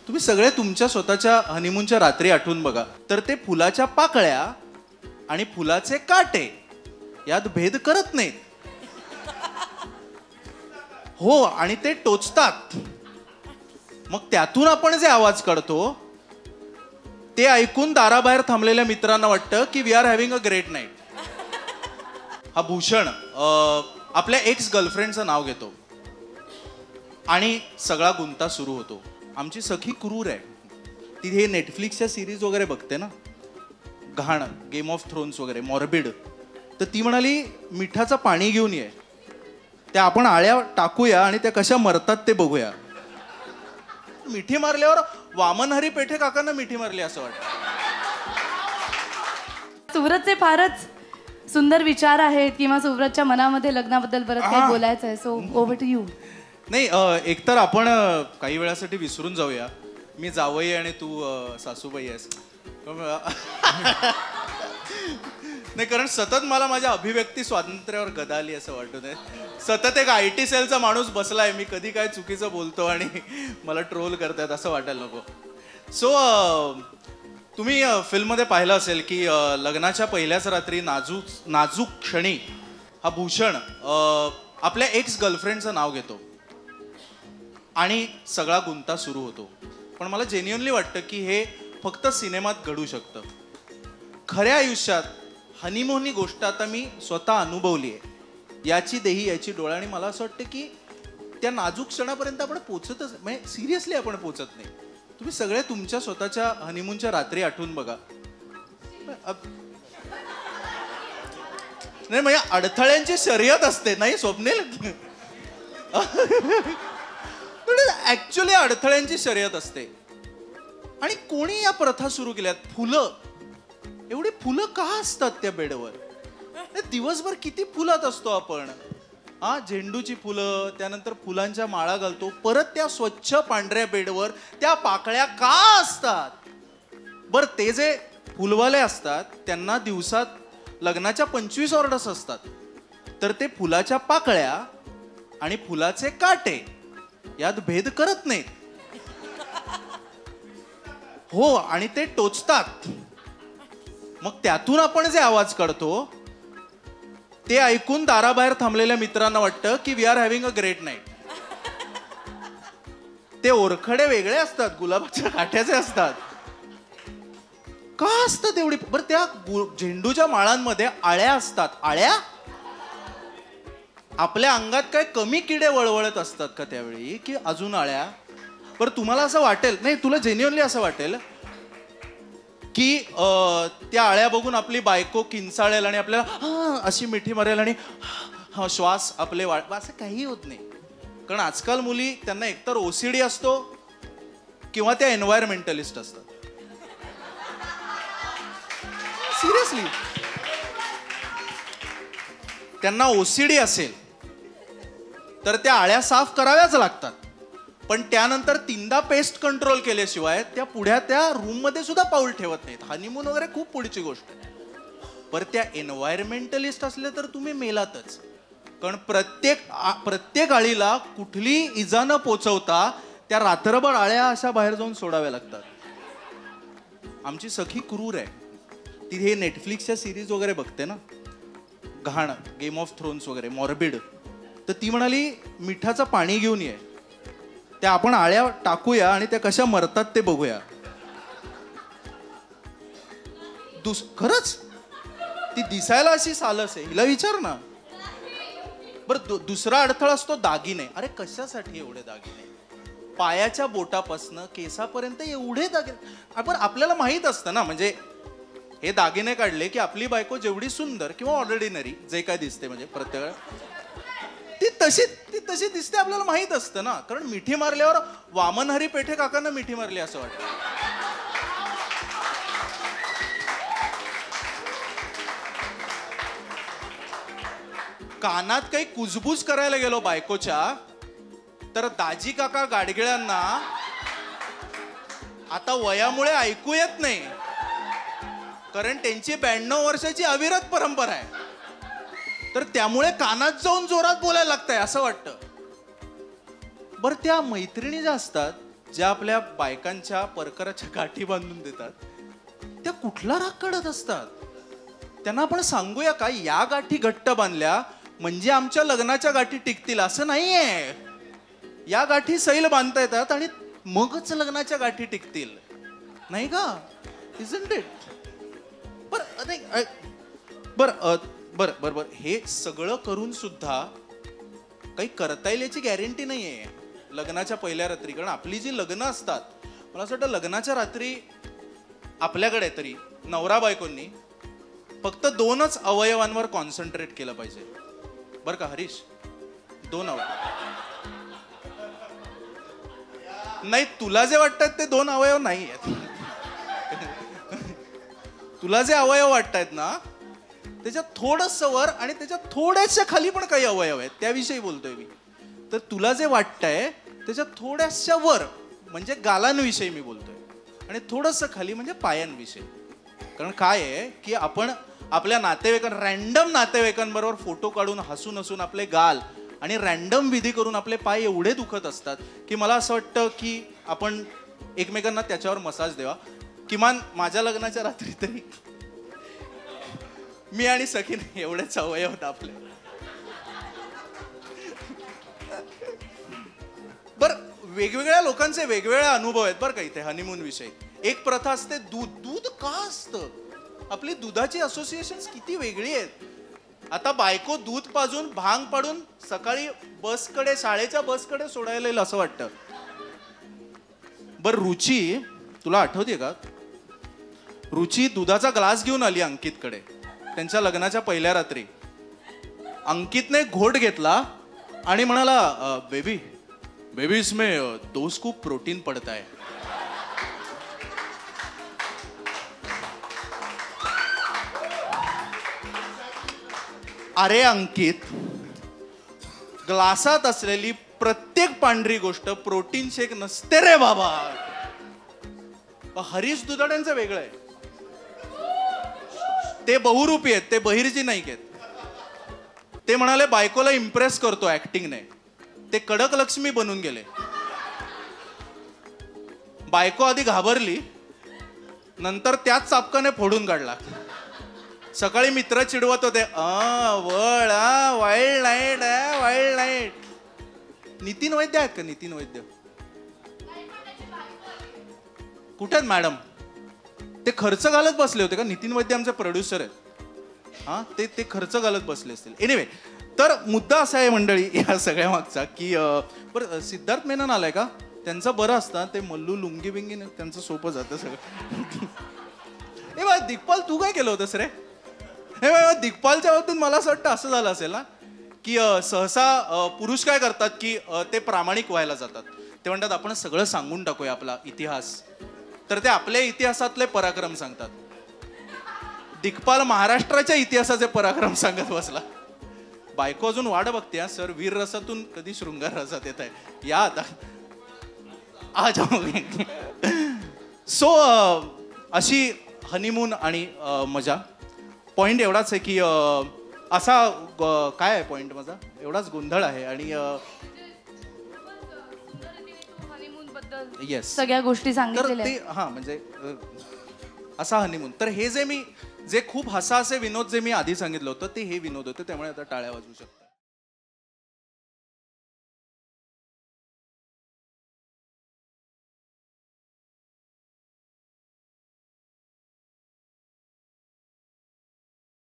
तुम्ही सगळे तुमच्या स्वतःच्या हनीमूनच्या रात्री आठवून बघा, तर ते फुलाच्या पाकळ्या आणि फुलाचे काटे यात भेद करत नाहीत. हो, आणि ते टोचतात. मग त्यातून आपण जे आवाज काढतो ते ऐकून दाराबाहेर थांबलेल्या मित्रांना वाटतं की we are having a great night. हा भूषण आपल्या एक्स गर्लफ्रेंडचं नाव घेतो आणि सगळा गुंता सुरू होतो. आमची सखी क्रूर आहे, ती हे नेटफ्लिक्सच्या सिरीज वगैरे बघते ना, घाण, गेम ऑफ थ्रोन्स वगैरे, मॉर्बिड. तर ती म्हणाली मिठाचं पाणी घेऊन ये, त्या आपण आळ्या टाकूया आणि त्या कशा मरतात ते बघूया. मिठी मारल्यावर वामन हरी पेठे काकांना मिठी मारली असं वाटतं. सुव्रतचे फारच सुंदर विचार आहेत किंवा सुव्रतच्या मनामध्ये लग्नाबद्दल बरंच काही बोलायचं आहे. So over to you. नाही, एकतर आपण काही वेळासाठी विसरून जाऊया, मी जावई आणि तू सासूबाई आहेस. नाही, कारण सतत मला माझ्या अभिव्यक्ती स्वातंत्र्यावर गदा आली असं वाटत आहे. सतत एक IT सेलचा माणूस बसलाय, मी कधी काय चुकीचं बोलतो आणि मला ट्रोल करतात असं वाटायला नको. सो तुम्ही फिल्ममध्ये पाहिलं असेल की लग्नाच्या पहिल्याच रात्री नाजूक क्षणी हा भूषण आपल्या एक्स गर्लफ्रेंडचं नाव घेतो आणि सगळा गुंता सुरू होतो. पण मला जेन्युअनली वाटतं की हे फक्त सिनेमात घडू शकतं. खऱ्या आयुष्यात हनीमून ही गोष्ट आता मी स्वतः अनुभवली आहे. याची देही याची डोळा. आणि मला असं वाटतं की त्या नाजूक क्षणापर्यंत आपण पोचतच, म्हणजे सिरियसली आपण पोचत नाही. तुम्ही सगळे तुमच्या स्वतःच्या हनीमूनच्या रात्री आठवून बघा. नाही, म्हणजे अडथळ्यांची शर्यत असते नाही स्वप्नील. ऍक्च्युअली अडथळ्यांची शर्यत असते. आणि कोणी या प्रथा सुरू केल्यात? फुलं, एवढी फुलं का असतात त्या बेडवर? दिवसभर किती फुलात असतो आपण. झेंडूची फुलं, त्यानंतर फुलांच्या माळा घालतो, परत त्या स्वच्छ पांढऱ्या बेडवर त्या पाकळ्या का असतात? बरं, ते जे फुलवाले असतात त्यांना दिवसात लग्नाच्या 25 ऑर्डर्स असतात, तर ते फुलाच्या पाकळ्या आणि फुलाचे काटे यात भेद करत नाहीत. हो, आणि ते टोचतात. मग त्यातून आपण जे आवाज काढतो ते ऐकून दाराबाहेर थांबलेल्या मित्रांना वाटतं की we are having a great night. ते ओरखडे वेगळे असतात, गुलाबाच्या काठ्याचे असतात. का असतात एवढी? बरं, त्या झेंडूच्या माळांमध्ये आळ्या असतात. आळ्या? आपल्या अंगात काय कमी किडे वळवळत असतात का त्यावेळी, की अजून आळ्या? बरं, तुम्हाला असं वाटेल, नाही तुला जेन्युअनली असं वाटेल की त्या आळ्या बघून आपली बायको किंचाळेल आणि आपल्याला अशी मिठी मारेल आणि श्वास आपले असं काही होत नाही. कारण आजकाल मुली, त्यांना एकतर OCD असतो किंवा त्या एन्व्हायरमेंटलिस्ट असतात. सिरियसली, त्यांना OCD असेल तर त्या आळ्या साफ कराव्याच लागतात. पण त्यानंतर 3दा पेस्ट कंट्रोल केल्याशिवाय त्या पुढ्या त्या रूम मध्ये सुद्धा पाऊल ठेवत नाहीत. हनीमून वगैरे खूप पुढची गोष्ट आहे. पण त्या एन्व्हायरमेंटलिस्ट असले तर तुम्ही मेलातच. कारण प्रत्येक आळीला कुठली इजा न पोचवता त्या रात्रभर आळ्या अशा बाहेर जाऊन सोडाव्या लागतात. आमची सखी क्रूर आहे, ती हे नेटफ्लिक्सच्या सिरीज वगैरे बघते ना, घाण, गेम ऑफ थ्रोन्स वगैरे, मॉर्बिड. तर ती म्हणाली मिठाचं पाणी घेऊन ये, त्या आपण आळ्या टाकूया आणि त्या कशा मरतात ते बघूया. खरंच ती दिसायला अशी सालस आहे, हिला विचार ना. बरं, दुसरा अडथळा असतो दागिने. अरे कशासाठी एवढे दागिने? पायाच्या बोटापासनं केसापर्यंत एवढे दागिने. आपण, आपल्याला माहित असतं ना, म्हणजे हे दागिने काढले की आपली बायको जेवढी सुंदर किंवा ऑर्डिनरी जे काय दिसते, म्हणजे प्रत्येक ती तशी दिसते, आपल्याला माहित असतं ना. कारण मिठी मारल्यावर वामन हरी पेठे काकांना मिठी मारली असं वाटतं. कानात काही कुजबूज करायला गेलो बायकोच्या, तर दाजी काका गाडगिळ्यांना आता वयामुळे ऐकू येत नाही, कारण त्यांची 92 वर्षाची अविरत परंपरा आहे. तर त्यामुळे कानात जाऊन जोरात बोलायला लागतंय असं वाटतं. बरं, त्या मैत्रिणी ज्या असतात ज्या आपल्या बायकांच्या परकराच्या गाठी बांधून देतात त्या कुठला राग काढत असतात? त्यांना आपण सांगूया का, या गाठी घट्ट बांधल्या म्हणजे आमच्या लग्नाच्या गाठी टिकतील असं नाहीये. या गाठी सैल बांधता येतात आणि मगच लग्नाच्या गाठी टिकतील, नाही का? Isn't it? बर हे सगळं करून सुद्धा काही करता येईल याची गॅरंटी नाहीये लग्नाच्या पहिल्या रात्री. कारण आपली जी लग्न असतात, मला असं वाटतं लग्नाच्या रात्री आपल्याकडे तरी नवरा बायकोंनी फक्त 2च अवयवांवर कॉन्सन्ट्रेट केलं पाहिजे, बरं का हरीश? 2 अवयव नाही. तुला जे वाटतात ते 2 अवयव नाही आहेत. तुला जे अवयव वाटतायत ना त्याच्यात थोडस वर आणि त्याच्यात थोड्याशा खाली पण काही अवयव आहेत, त्याविषयी बोलतोय मी. तर तुला जे वाटतंय त्याच्यात थोड्याशा वर म्हणजे गालांविषयी मी बोलतोय आणि थोडस खाली म्हणजे पायांविषयी. कारण काय आहे की आपण आपल्या रॅन्डम नातेवाईकांबरोबर फोटो काढून हसून हसून आपले गाल आणि रॅन्डम विधी करून आपले पाय एवढे दुखत असतात की मला असं वाटतं की आपण एकमेकांना त्याच्यावर मसाज द्यावा. किमान माझ्या लग्नाच्या रात्री तरी मी आणि सखीन एवढेच अवयव आपले. बर, वेगवेगळ्या लोकांचे वेगवेगळे अनुभव आहेत बरं का इथे हनीमून विषयी. एक प्रथा असते दूध का असतं? आपली दुधाची असोसिएशन किती वेगळी आहेत. आता बायको दूध पाजून भांग पाडून सकाळी बसकडे, शाळेच्या बसकडे सोडायला येईल असं वाटतं. बर, रुची तुला आठवते का? रुची दुधाचा ग्लास घेऊन आली अंकितकडे त्यांच्या लग्नाच्या पहिल्या रात्री. अंकितने घोट घेतला आणि म्हणाला, बेबी इसमें 2 स्कूप प्रोटीन पडता है. अरे अंकित, ग्लासात असलेली प्रत्येक पांढरी गोष्ट प्रोटीन शेक नसते रे बाबा. हरीश दुधाड्यांचं वेगळं आहे. ते बहुरूपी आहेत, ते बहिर्जी नाही आहेत. ते म्हणाले बायकोला इम्प्रेस करतो ऍक्टिंगने. ते कडक लक्ष्मी बनून गेले. बायको आधी घाबरली, नंतर त्याच चापकाने फोडून काढला. सकाळी मित्र चिडवत होते, वाईल्ड नाईट. नितीन वैद्य आहेत का? नितीन वैद्य कुठे आहेत मॅडम? ते खर्च घालत बसले होते का? नितीन वैद्य आमचे प्रोड्युसर आहेत. हा, ते खर्च घालत बसले असतील. एनिवे, तर मुद्दा असा आहे मंडळी या सगळ्या मागचा की बरं, सिद्धार्थ मेनन आलाय का? त्यांचं बरं असतं, ते मल्लू लुंगी बिंगी त्यांचं सोपं जातं सगळं. ए बा दिग्पाल, तू काय केलं होतंस रे? हे दिग्पालच्या बाबतीत मला असं वाटतं असं झालं असेल ना की सहसा पुरुष काय करतात की ते प्रामाणिक व्हायला जातात. ते म्हणतात आपण सगळं सांगून टाकूया आपला इतिहास. तर ते आपल्या इतिहासातले पराक्रम सांगतात. दिग्पाल महाराष्ट्राच्या इतिहासाचे पराक्रम सांगत बसला. बायको अजून वाट बघते, हा सर वीर रसातून कधी शृंगार रसात येत आहे, या आता आज. सो अशी हनीमून आणि मजा. पॉइंट एवढाच आहे की असा काय आहे पॉइंट माझा, एवढाच गोंधळ आहे. आणि येस, सगळ्या गोष्टी सांगितलेल्या. हा म्हणजे असा हनीमून. तर हे जे खूप हसाहसे विनोद जे मी आधी सांगितलं होतं ते हे विनोद होते, त्यामुळे आता टाळ्या वाजवू शकतो.